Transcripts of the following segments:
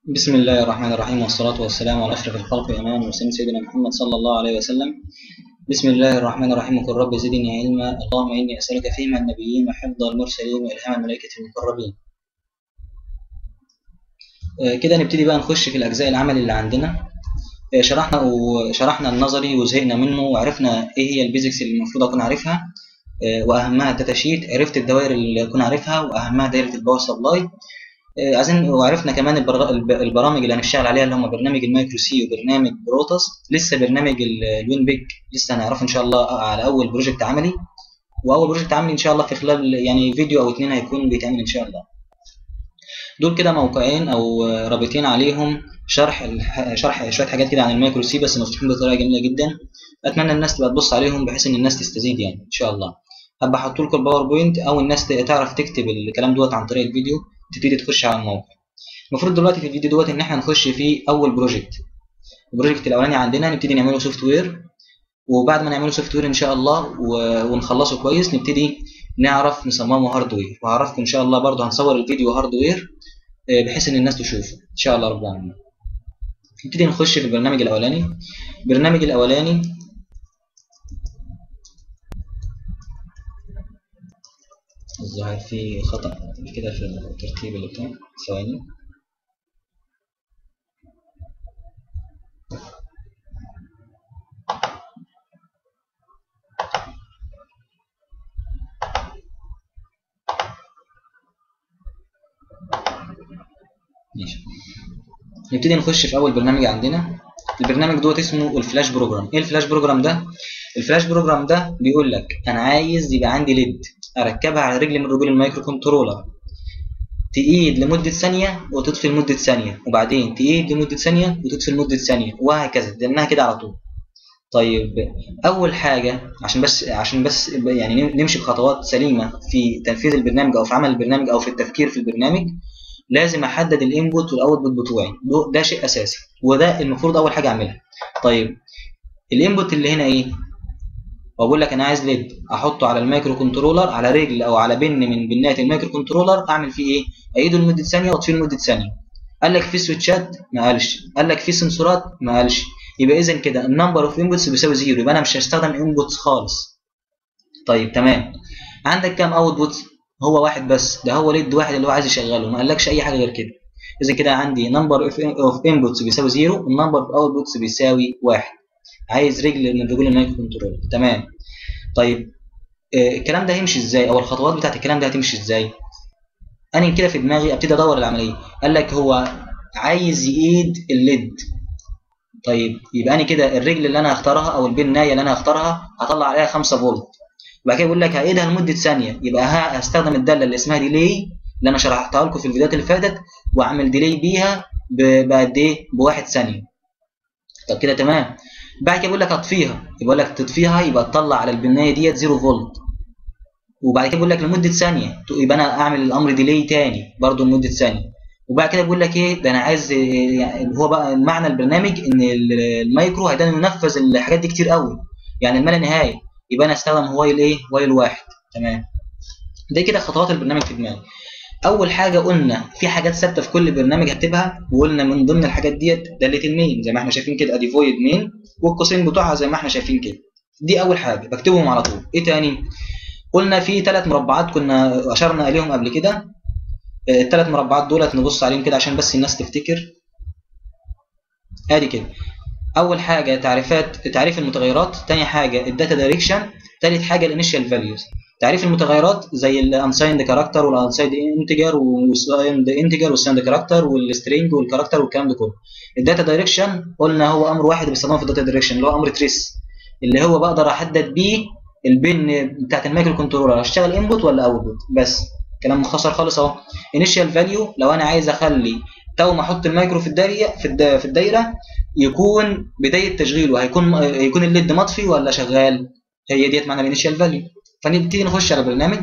بسم الله الرحمن الرحيم والصلاة والسلام على أشرف الخلق وإمام المرسلين سيدنا محمد صلى الله عليه وسلم. بسم الله الرحمن الرحيم. وقل رب زدني علما، اللهم إني أسألك فهم النبيين وحفظ المرسلين وإلهام الملائكة المقربين. كده نبتدي بقى نخش في الأجزاء العمل اللي عندنا. شرحنا النظري وزهقنا منه وعرفنا إيه هي البيزكس اللي المفروض أكون عارفها، وأهمها الداتا شيت. عرفت الدوائر اللي أكون عارفها وأهمها دايرة الباور سبلاي. وعرفنا كمان البرامج اللي هنشتغل عليها اللي هم برنامج المايكرو سي وبرنامج بروتوس. لسه برنامج الوين بيج لسه هنعرفه ان شاء الله على اول بروجكت عملي، واول بروجكت عملي ان شاء الله في خلال يعني فيديو او اتنين هيكون بيتعمل ان شاء الله. دول كده موقعين او رابطين عليهم شرح شويه حاجات كده عن المايكرو سي، بس مفتوحين بطريقه جميله جدا. اتمنى الناس تبقى تبص عليهم بحيث ان الناس تستزيد يعني ان شاء الله. هبقى احط لكم الباوربوينت او الناس تعرف تكتب الكلام دوت عن طريق الفيديو، تبتدي تخش على الموقع. المفروض دلوقتي في الفيديو دوت ان احنا نخش في اول بروجكت. البروجكت الاولاني عندنا نبتدي نعمله سوفت وير، وبعد ما نعمله سوفت وير ان شاء الله ونخلصه كويس نبتدي نعرف نصممه هاردوير، وهعرفكم ان شاء الله برضه هنصور الفيديو هاردوير بحيث ان الناس تشوفه ان شاء الله رب العالمين. نبتدي نخش في البرنامج الاولاني. البرنامج الاولاني الظاهر في خطأ كده في الترتيب اللي بتاعه، ثواني. ماشي. نبتدي نخش في اول برنامج عندنا. البرنامج دوت اسمه الفلاش بروجرام. ايه الفلاش بروجرام ده؟ الفلاش بروجرام ده بيقول لك انا عايز يبقى عندي ليد اركبها على رجل من رجول المايكرو كنترولر، تقيد لمده ثانيه وتطفي لمده ثانيه، وبعدين تقيد لمده ثانيه وتطفي لمده ثانيه، وهكذا لانها كده على طول. طيب اول حاجه عشان بس يعني نمشي بخطوات سليمه في تنفيذ البرنامج او في عمل البرنامج او في التفكير في البرنامج، لازم احدد الانبوت والاوتبوت بتوعي. ده شيء اساسي وده المفروض اول حاجه اعملها. طيب الانبوت اللي هنا ايه؟ واقول لك انا عايز ليد احطه على المايكرو كنترولر على رجل او على بن من بنات المايكرو كنترولر، اعمل فيه ايه؟ ايده لمده ثانيه واطفيه لمده ثانيه. قال لك في سويتشات؟ ما قالش. قال لك في سنسورات؟ ما قالش. يبقى اذا كده النمبر اوف انبوتس بيساوي زيرو، يبقى انا مش هستخدم انبوتس خالص. طيب تمام. عندك كام اوتبوت؟ هو واحد بس، ده هو ليد واحد اللي هو عايز يشغله، ما قالكش اي حاجه غير كده. اذا كده عندي نمبر اوف انبوتس بيساوي زيرو والنمبر اوف اوتبوتس بيساوي واحد. عايز رجل من رجول المايكرو كنترولر. تمام. طيب الكلام ده هيمشي ازاي، او الخطوات بتاعت الكلام ده هتمشي ازاي؟ انا كده في دماغي ابتدي ادور العمليه. قال لك هو عايز يقيد الليد. طيب يبقى انا كده الرجل اللي انا هختارها او البنايه اللي انا هختارها هطلع عليها 5 فولت، وبعد كده بيقول لك هقيدها لمده ثانيه، يبقى هستخدم الداله اللي اسمها ديلي اللي انا شرحتها لكم في الفيديوهات اللي فاتت، واعمل ديلي بيها بقد ايه؟ ب1 ثانيه. طب كده تمام. بعد كده بيقول لك هطفيها، يبقى لك تطفيها يبقى تطلع على البنايه ديت 0 فولت، وبعد كده بيقول لك لمده ثانيه، يبقى انا اعمل الامر ديلي تاني برضه لمده ثانيه. وبعد كده بيقول لك ايه ده؟ انا عايز يعني هو بقى معنى البرنامج ان المايكرو هيقدر ينفذ الحاجات دي كتير قوي، يعني الما لا نهايه، يبقى انا استخدم وايل ايه؟ وايل واحد. تمام. ده كده خطوات البرنامج في دماغي. اول حاجه قلنا في حاجات ثابته في كل برنامج هكتبها، وقلنا من ضمن الحاجات ديت داله المين زي ما احنا شايفين كده، ادي فويد مين والقوسين بتوعها زي ما احنا شايفين كده. دي اول حاجه بكتبهم على طول. ايه تاني؟ قلنا في 3 مربعات كنا اشرنا اليهم قبل كده. ال3 مربعات دولت نبص عليهم كده عشان بس الناس تفتكر. ادي كده. اول حاجه تعريف المتغيرات، ثاني حاجه الداتا دايركشن، ثالث حاجه الانيشال فاليوز. تعريف المتغيرات زي الانسايند كاركتر والانسايند انتجر والسايند انتجر والسايند كاركتر والسترينج والكاركتر والكلام ده كله. الداتا دايركشن قلنا هو امر واحد بيستخدمه في الداتا دايركشن اللي هو امر تريس، اللي هو بقدر احدد بيه البن بتاعت المايكرو كنترولر هشتغل انبوت ولا اوتبوت. بس كلام مختصر خالص اهو. انيشال فاليو لو انا عايز اخلي تو ما احط المايكرو في الدايره يكون بدايه تشغيله هيكون الليد مطفي ولا شغال. هي ديت معنى الانيشال فاليو. فنبتدي نخش على البرنامج.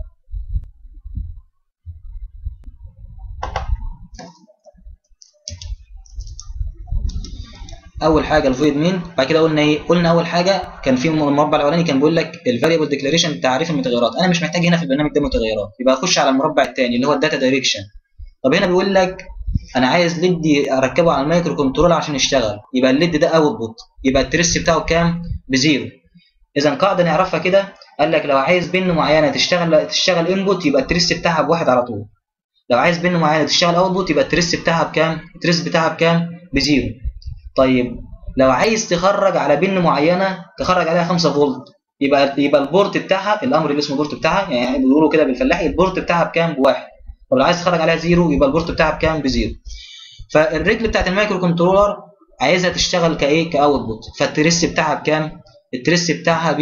اول حاجه الفويد مين. بعد كده قلنا ايه؟ قلنا اول حاجه كان في المربع الاولاني كان بيقول لك الفاريبل ديكلاريشن تعريف المتغيرات. انا مش محتاج هنا في البرنامج ده متغيرات، يبقى اخش على المربع الثاني اللي هو الداتا دايركشن. طب هنا بيقول لك انا عايز ليد اركبه على المايكرو كنترول عشان يشتغل، يبقى الليد ده اوتبوت، يبقى التريس بتاعه كام؟ بزيرو. اذا قاعده نعرفها كده، قال لك لو عايز بن معينه تشتغل انبوت يبقى التريس بتاعها بواحد على طول. لو عايز بن معينه تشتغل اوتبوت يبقى التريس بتاعها بكام؟ التريس بتاعها بكام؟ بزيرو. طيب لو عايز تخرج على بن معينه تخرج عليها 5 فولت، يبقى البورت بتاعها، الامر اللي اسمه بورت بتاعها، يعني بيقولوا كده بالفلاحي البورت بتاعها بكام؟ بواحد. ولو عايز تخرج عليها زيرو يبقى البورت بتاعها بكام؟ بزيرو. فالرجل بتاعت المايكرو كنترولر عايزها تشتغل كايه؟ كاوتبوت. فالتريس بتاعها بكام؟ التريس بتاعها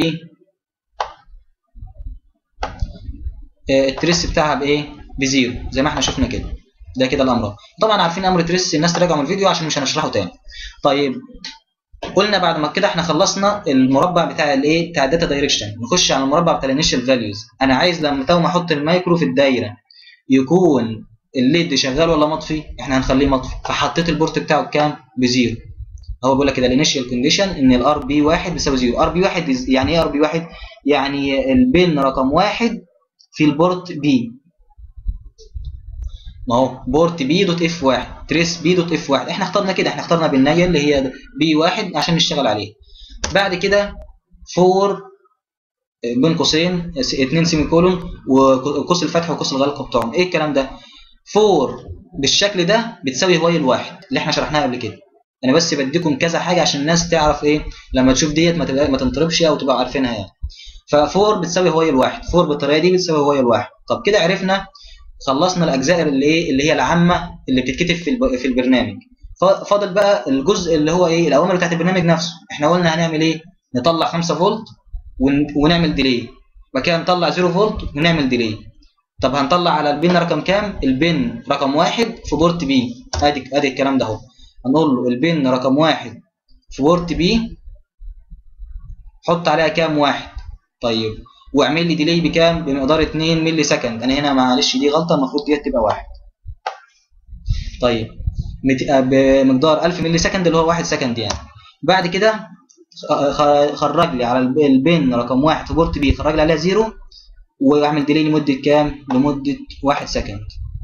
التريس بتاعها بايه؟ بزيرو، زي ما احنا شفنا كده. ده كده الامر. طبعا عارفين امر تريس، الناس تراجعوا من الفيديو عشان مش هنشرحه تاني. طيب قلنا بعد ما كده احنا خلصنا المربع بتاع الايه؟ بتاع الداتا دايركشن. نخش على المربع بتاع الانيشال فاليوز. انا عايز لما تو ما احط المايكرو في الدايره يكون الليد شغال ولا مطفي؟ احنا هنخليه مطفي، فحطيت البورت بتاعه بكام؟ بزيرو. هو بيقول لك كده الانيشال كونديشن ان الار بي 1 بيساوي زيرو. ار بي 1 يعني ايه ار بي 1؟ يعني البن رقم 1 في البورت بي. ما هو بورت بي دوت اف 1 تريس بي دوت اف 1. احنا اخترنا كده، احنا اخترنا بالنيه اللي هي بي 1 عشان نشتغل عليه. بعد كده فور بين قوسين 2 سيمي كولون وقوس الفتح وقوس الغلق بتاعهم. ايه الكلام ده؟ فور بالشكل ده بتساوي وايل واحد اللي احنا شرحناها قبل كده. انا بس بديكم كذا حاجه عشان الناس تعرف ايه لما تشوف ديت ما تنطربش او تبقى عارفينها يعني. ففور بتساوي وايل واحد، فور بالطريقه دي بتساوي وايل واحد. طب كده عرفنا، خلصنا الاجزاء اللي هي العامه اللي بتتكتب في البرنامج. فاضل بقى الجزء اللي هو ايه؟ الاوامر بتاعت البرنامج نفسه. احنا قلنا هنعمل ايه؟ نطلع 5 فولت ونعمل ديلي، بعد كده نطلع 0 فولت ونعمل ديلي. طب هنطلع على البن رقم كام؟ البن رقم 1 في بورت بي. ادي الكلام ده اهو. هنقول له البن رقم 1 في بورت بي حط عليها كام؟ 1. طيب واعمل لي ديلي بكام؟ بمقدار 2 ملي سكند. انا هنا معلش دي غلطه، المفروض دي تبقى 1. طيب بمقدار 1000 ملي سكند اللي هو 1 سكند يعني. بعد كده خرج لي على البن رقم 1 في بورت بي، خرج لي عليها 0 واعمل ديلي لمده كام؟ لمده 1 سكند.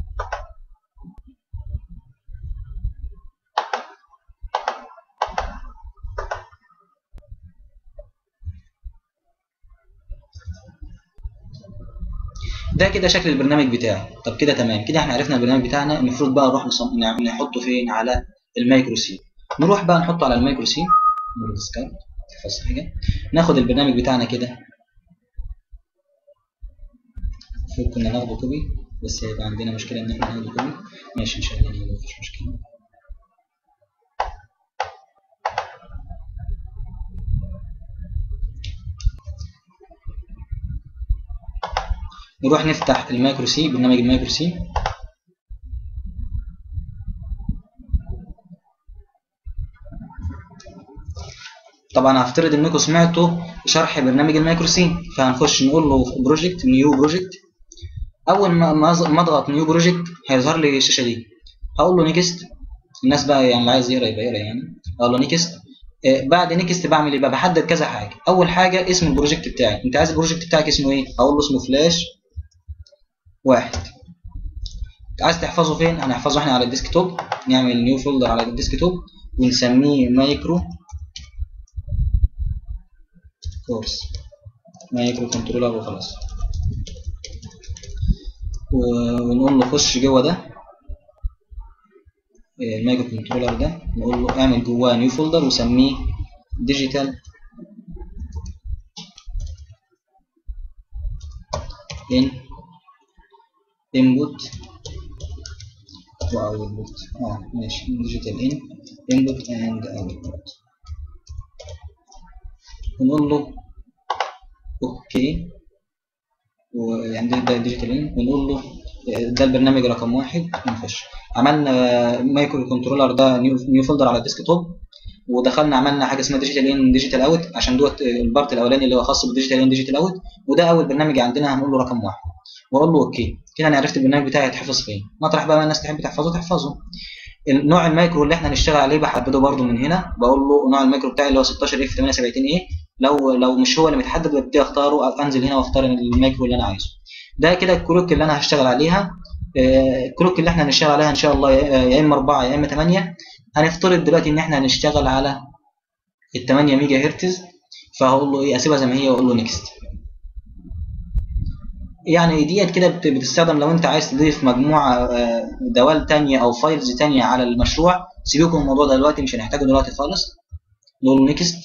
ده كده شكل البرنامج بتاعي. طب كده تمام، كده احنا عرفنا البرنامج بتاعنا. المفروض بقى نروح نحطه فين؟ على المايكرو سي. نروح بقى نحطه على المايكرو سي. ناخد البرنامج بتاعنا كده. المفروض كنا ناخده كوبي بس هيبقى عندنا مشكله ان احنا ناخده كوبي. ماشي ان شاء الله مفيش مشكله. نروح نفتح المايكرو سي، برنامج المايكرو سي. طبعا هفترض انكم سمعتوا شرح برنامج المايكرو سي، فهنخش نقول له بروجكت، نيو بروجكت. اول ما اضغط نيو بروجكت هيظهر لي الشاشه دي. هقول له نيكست. الناس بقى يعني اللي عايز يقرا يبقى يقرا يعني. اقول له نيكست. بعد نيكست بعمل ايه بقى؟ بحدد كذا حاجه. اول حاجه اسم البروجكت بتاعي. انت عايز البروجكت بتاعك اسمه ايه؟ اقول له اسمه فلاش 1. عايز تحفظه فين؟ هنحفظه احنا على الديسك توب. نعمل نيو فولدر على الديسك توب ونسميه مايكرو كورس، مايكرو كنترولر وخلاص. ونقول له خش جوه ده المايكرو كنترولر ده، نقول له اعمل جواه نيو فولدر وسميه ديجيتال انبوت واوتبوت. ماشي، ديجيتال انبوت اند اوتبوت. ونقول له اوكي. وعندنا ده ديجيتال ونقول له ده البرنامج رقم 1. نخش عملنا مايكرو كنترولر ده نيو فولدر على الديسك توب، ودخلنا عملنا حاجه اسمها ديجيتال ديجيتال اوت عشان دوت البارت الاولاني اللي هو خاص بالديجيتال ديجيتال اوت. وده اول برنامج عندنا هنقول له رقم 1 واقول له اوكي. كده انا عرفت البرنامج بتاعي هيتحفظ فين. مطرح بقى ما الناس تحب تحفظه. النوع المايكرو اللي احنا هنشتغل عليه بحدده برده من هنا. بقول له نوع المايكرو بتاعي اللي هو 16 اف 78 ايه. لو مش هو اللي متحدد ببتدي اختاره، انزل هنا واختار المايكرو اللي انا عايزه. ده كده الكروك اللي انا هشتغل عليها. الكلوك اللي احنا هنشتغل عليها ان شاء الله يا اما 4 يا اما 8. هنفترض دلوقتي ان احنا هنشتغل على ال 8 ميجا هرتز، فهقول له ايه، اسيبها زي ما هي واقول له نيكست. يعني ديت كده بتستخدم لو انت عايز تضيف مجموعه دوال تانية او فايلز تانية على المشروع. سيبوكم الموضوع ده دلوقتي، مش هنحتاجه دلوقتي خالص. نقول نيكست.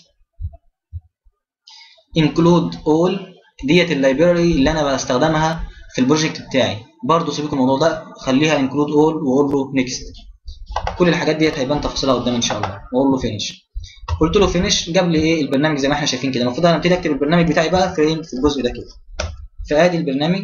انكلود اول ديت اللايبراري اللي انا بستخدمها في البروجكت بتاعي، برضه سيبوكم الموضوع ده، خليها انكلود اول واقول له نيكست. كل الحاجات ديت هيبان تفاصيلها قدام ان شاء الله. واقول له فينيش. قلت له فينيش، جاب لي ايه البرنامج زي ما احنا شايفين كده. المفروض انا ابتدي اكتب البرنامج بتاعي بقى في الجزء ده كده. فادي البرنامج.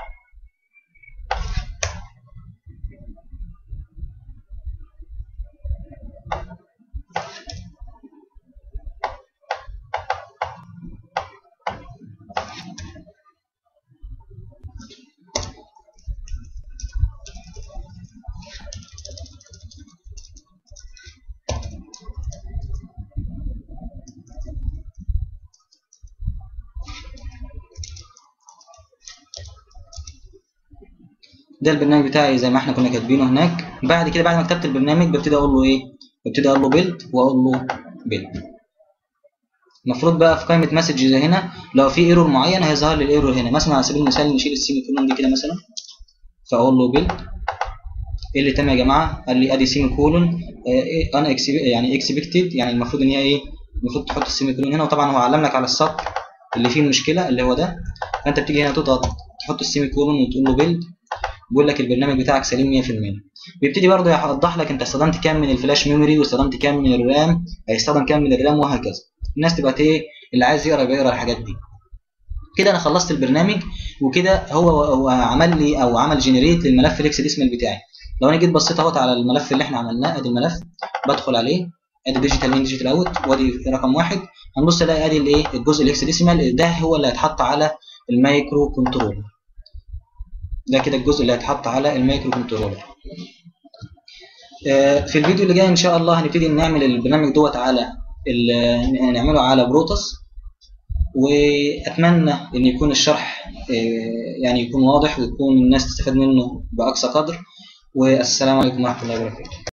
ده البرنامج بتاعي زي ما احنا كنا كاتبينه هناك. بعد كده بعد ما كتبت البرنامج ببتدي اقول له ايه، ببتدي اقول له بيلد واقول له بيلد. المفروض بقى في قائمه مسجز هنا لو في ايرور معين هيظهر لي الايرور هنا. مثلا على سبيل المثال نشيل السيمي كولون دي كده مثلا، فاقول له بيلد. ايه اللي تم يا جماعه؟ قال لي ادي سيمي كولون انا يعني اكسبكتد، يعني المفروض ان هي ايه، المفروض تحط السيمي كولون هنا. وطبعا هو علم لك على السطر اللي فيه المشكله اللي هو ده، فانت بتيجي هنا تضغط تحط السيمي كولون وتقول له بيلد. بيقول لك البرنامج بتاعك سليم 100%. بيبتدي برضه يوضح لك انت استخدمت كام من الفلاش ميموري واستخدمت كام من الرام، هيستخدم كام من الرام وهكذا. الناس تبقى ايه اللي عايز يقرا بيقرا الحاجات دي. كده انا خلصت البرنامج، وكده هو عمل لي او عمل جنريت للملف الاكس ديسمال بتاعي. لو انا جيت بصيت اهوت على الملف اللي احنا عملناه، ادي الملف، بدخل عليه، ادي ديجيتال ان ديجيتال اوت، وادي رقم 1. هنبص الاقي ادي الايه الجزء الاكس ديسمال ده هو اللي هيتحط على المايكرو كنترولر. ده كده الجزء اللي هيتحط على المايكرو كنترولر. في الفيديو اللي جاي ان شاء الله هنبتدي نعمل البرنامج دوت على نعمله على بروتوس. واتمنى ان يكون الشرح يعني يكون واضح ويكون الناس تستفاد منه باقصى قدر. والسلام عليكم ورحمه الله وبركاته.